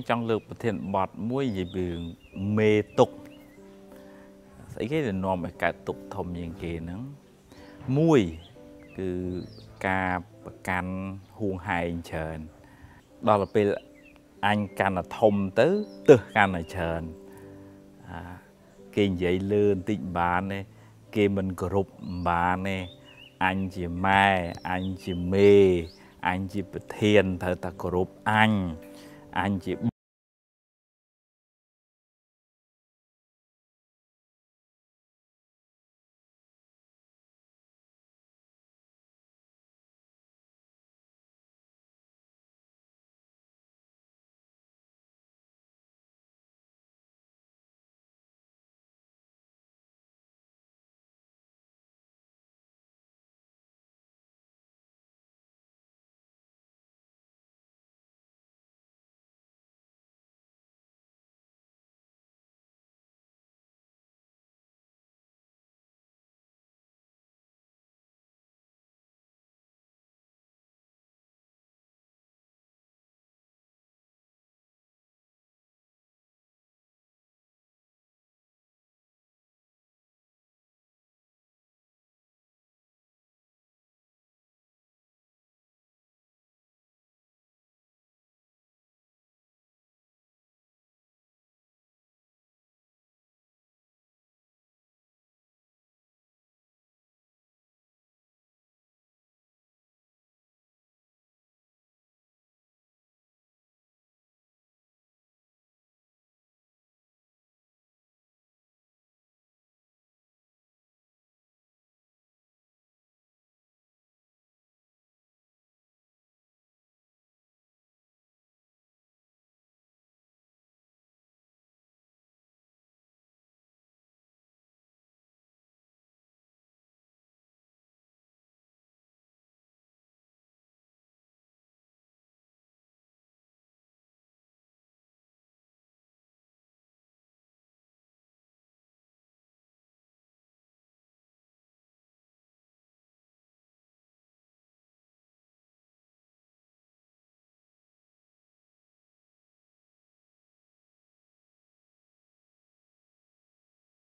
nhưng trong lược một thiện bọt muối gì bị mê tục sẽ cái là nòm cả tục thầm những kia nắng muối cứ ca can huông hai trần đó làពេលanh can là thông tới từ can là trần kia vậy lươn tịnh bán này kia mình group bán này anh chỉ mai anh chỉ mê anh chỉ thiên thờ ta group anh chỉ